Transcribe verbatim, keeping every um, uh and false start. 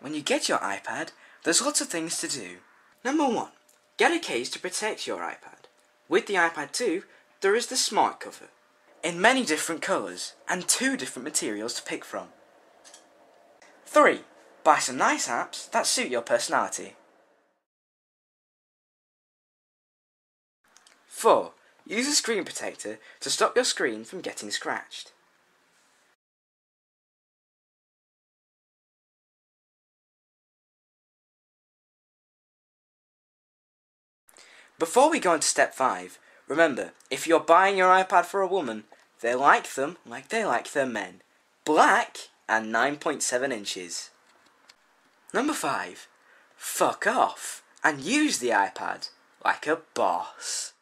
When you get your iPad, there's lots of things to do. Number one, get a case to protect your iPad. With the iPad two, there is the smart cover, in many different colours and two different materials to pick from. three. Buy some nice apps that suit your personality. four. Use a screen protector to stop your screen from getting scratched. Before we go on to step five, remember, if you're buying your iPad for a woman, they like them like they like their men. Black and nine point seven inches. Number five. Fuck off and use the iPad like a boss.